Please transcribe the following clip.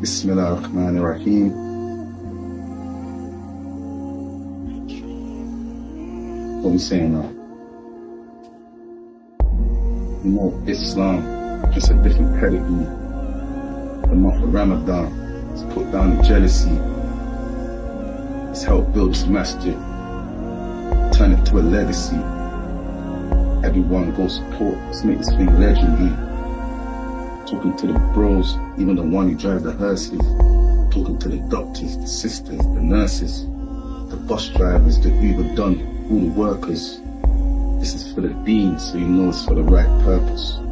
Bismillah ar-Rahman ar-Rahim. What we saying now? You know, Islam, just a different pedigree. The month of Ramadan, it's put down the jealousy. It's helped build this masjid, turn it to a legacy. Everyone go support, let's make this thing legendary. Talking to the bros, even the one who drives the hearses. Talking to the doctors, the sisters, the nurses, the bus drivers, the Uber done, all the workers. This is for the deen, so you know it's for the right purpose.